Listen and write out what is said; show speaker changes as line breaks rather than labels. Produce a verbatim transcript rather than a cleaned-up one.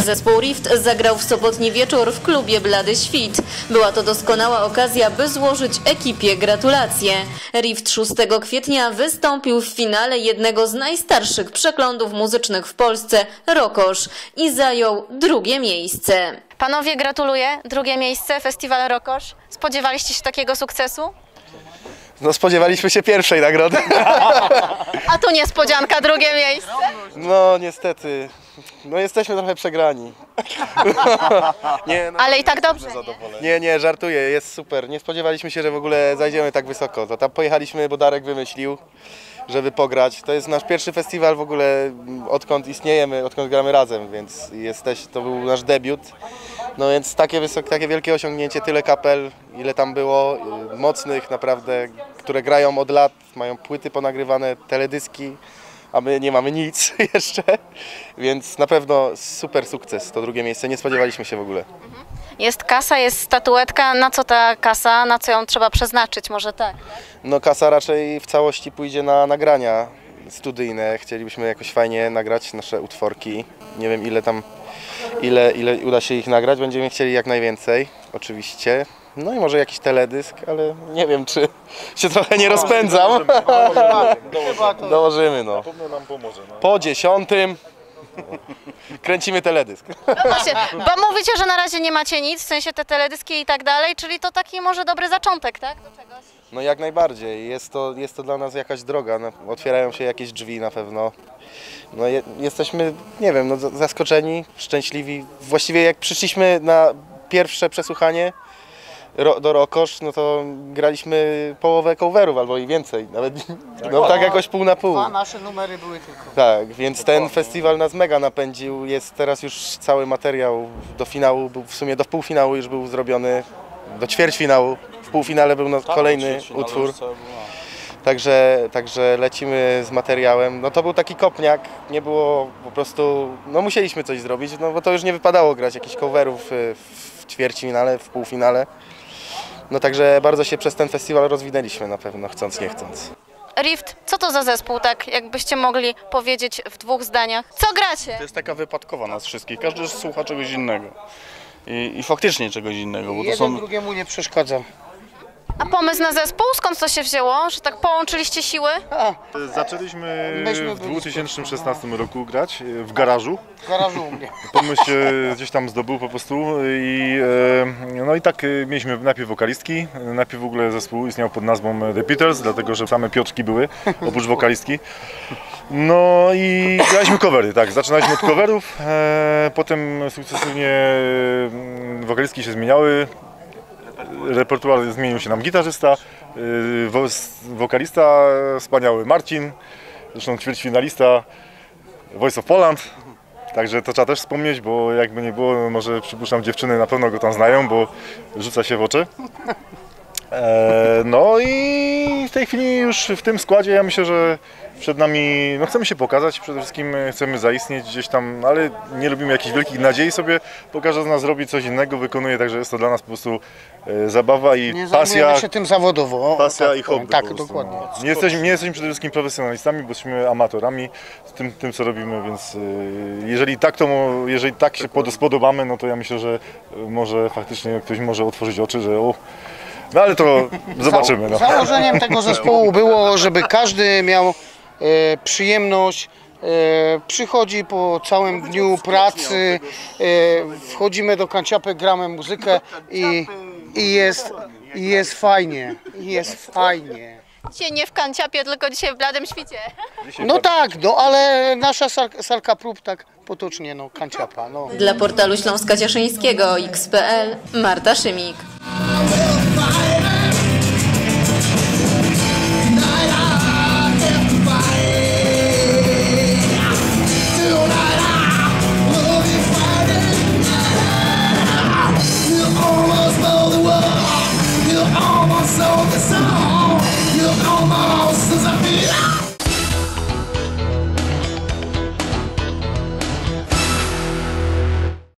Zespół Rift zagrał w sobotni wieczór w klubie Blady Świt. Była to doskonała okazja, by złożyć ekipie gratulacje. Rift szóstego kwietnia wystąpił w finale jednego z najstarszych przeglądów muzycznych w Polsce, Rokosz, i zajął drugie miejsce.
Panowie, gratuluję. Drugie miejsce, Festiwal Rokosz. Spodziewaliście się takiego sukcesu?
No spodziewaliśmy się pierwszej nagrody.
A tu niespodzianka, drugie miejsce?
No niestety, no jesteśmy trochę przegrani. nie, no,
Ale i tak dobrze, nie?
Nie, nie, żartuję, jest super. Nie spodziewaliśmy się, że w ogóle zajdziemy tak wysoko. To tam pojechaliśmy, bo Darek wymyślił, żeby pograć. To jest nasz pierwszy festiwal w ogóle, odkąd istniejemy, odkąd gramy razem, więc jesteś, to był nasz debiut. No więc takie, wysokie, takie wielkie osiągnięcie, tyle kapel, ile tam było, mocnych naprawdę, które grają od lat, mają płyty ponagrywane, teledyski, a my nie mamy nic jeszcze, więc na pewno super sukces, to drugie miejsce, nie spodziewaliśmy się w ogóle.
Jest kasa, jest statuetka. Na co ta kasa, na co ją trzeba przeznaczyć, może tak?
No kasa raczej w całości pójdzie na nagrania studyjne, chcielibyśmy jakoś fajnie nagrać nasze utworki, nie wiem ile tam, ile, ile uda się ich nagrać, będziemy chcieli jak najwięcej, oczywiście. No i może jakiś teledysk, ale nie wiem, czy się trochę nie rozpędzam. Dołożymy, dołożymy no. Po dziesiątym kręcimy teledysk.
No właśnie, bo mówicie, że na razie nie macie nic, w sensie te teledyski i tak dalej, czyli to taki może dobry zaczątek, tak? Do czegoś?
No jak najbardziej, jest to, jest to dla nas jakaś droga, otwierają się jakieś drzwi na pewno. No je, jesteśmy, nie wiem, no zaskoczeni, szczęśliwi. Właściwie jak przyszliśmy na pierwsze przesłuchanie ro, do Rokosz, no to graliśmy połowę coverów albo i więcej, nawet no tak jakoś pół na pół.
Dwa nasze numery były tylko.
Tak, więc ten festiwal nas mega napędził, jest teraz już cały materiał do finału, w sumie do półfinału już był zrobiony, do ćwierćfinału, w półfinale był no, kolejny utwór. Także, także lecimy z materiałem. No to był taki kopniak, nie było po prostu, no musieliśmy coś zrobić, no bo to już nie wypadało grać jakichś coverów w ćwierćfinale, w półfinale. No także bardzo się przez ten festiwal rozwinęliśmy na pewno, chcąc nie chcąc.
Rift, co to za zespół, tak jakbyście mogli powiedzieć w dwóch zdaniach? Co gracie?
To jest taka wypadkowa nas wszystkich, każdy słucha czegoś innego. I, i faktycznie czegoś innego, bo to
Jeden
są...
drugiemu nie przeszkadza.
A pomysł na zespół? Skąd to się wzięło, że tak połączyliście siły?
A,
Zaczęliśmy
Myśmy
w
byli
dwa tysiące szesnastym roku grać w garażu.
w garażu u mnie.
Pomysł się gdzieś tam zdobył po prostu i e, no i tak mieliśmy najpierw wokalistki, najpierw w ogóle zespół istniał pod nazwą The Peters, dlatego że same Piotrki były, oprócz wokalistki. No i graliśmy covery, tak, zaczynaliśmy od coverów, e, potem sukcesywnie wokalistki się zmieniały. Repertuar zmienił się nam gitarzysta, wokalista wspaniały Marcin, zresztą ćwierćfinalista Voice of Poland. Także to trzeba też wspomnieć, bo jakby nie było, może przypuszczam dziewczyny na pewno go tam znają, bo rzuca się w oczy. No i w tej chwili już w tym składzie ja myślę, że przed nami, no chcemy się pokazać, przede wszystkim chcemy zaistnieć gdzieś tam, ale nie robimy jakichś wielkich nadziei sobie, bo każdy z nas robi coś innego, wykonuje, także jest to dla nas po prostu e, zabawa i
Nie
pasja.
zajmujemy się tym zawodowo. O,
Pasja
tak,
i hobby.
Tak,
po prostu,
dokładnie.
no. Nie jesteśmy, nie jesteśmy przede wszystkim profesjonalistami, bo jesteśmy amatorami z tym, tym co robimy, więc e, jeżeli tak, to, jeżeli tak się spodobamy, no to ja myślę, że może faktycznie ktoś może otworzyć oczy, że o, no ale to zobaczymy. No.
Założeniem tego zespołu było, żeby każdy miał e, przyjemność, e, przychodzi po całym dniu pracy, e, wchodzimy do kanciapy, gramy muzykę i, i, jest, i jest fajnie, i jest fajnie.
Dzisiaj nie w kanciapie, tylko dzisiaj w Bladym Świcie.
No tak, no ale nasza sal, salka prób tak potocznie, no kanciapa. No.
Dla portalu Śląska Cieszyńskiego X kropka P L Marta Szymik.
Fire!